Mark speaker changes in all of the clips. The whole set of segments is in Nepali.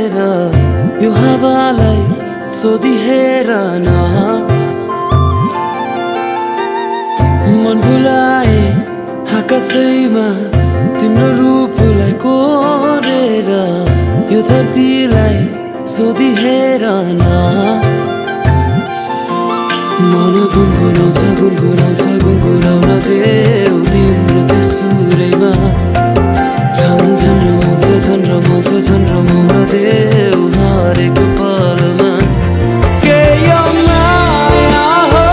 Speaker 1: कोरेर यो हावालाई सोधिहेर न मन भुलाए आकाशैमा तिम्रो रूपलाई कोरेर यो धरतीलाई सोधिहेर न मन गुनगुनाउँछ गुनगुनाउँछ गुनगुनाउन देऊ तिम्रो त्यो सुरैमा झन् झन् रमाउँछ झन् रमाउन देऊ हरेक पलमा के यो माया हो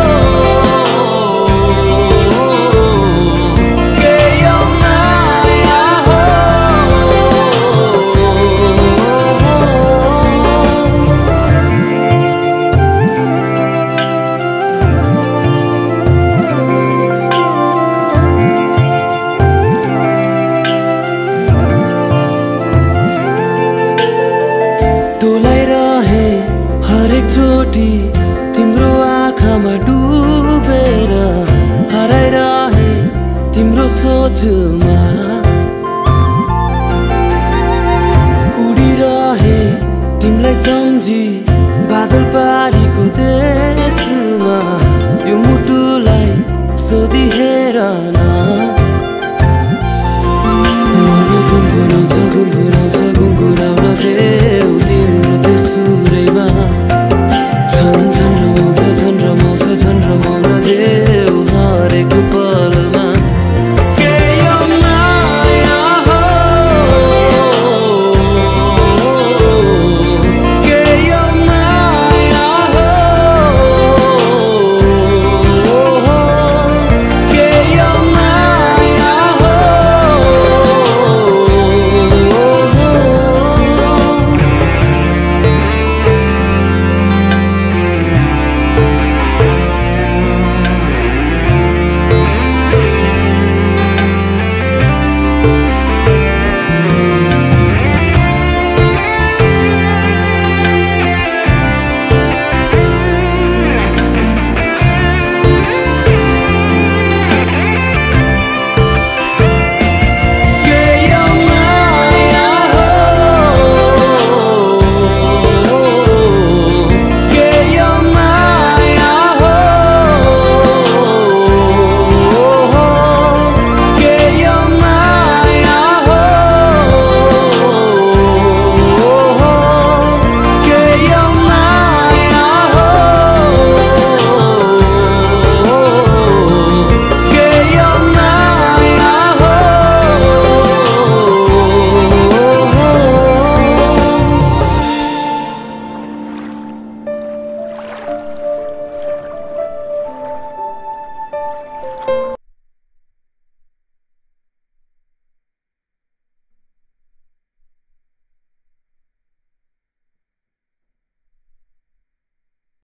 Speaker 1: के यो माया हो टोलाइरहे हरेक चोटी तिम्रो आँखामा डुबेर हराइरहे तिम्रो सोचमा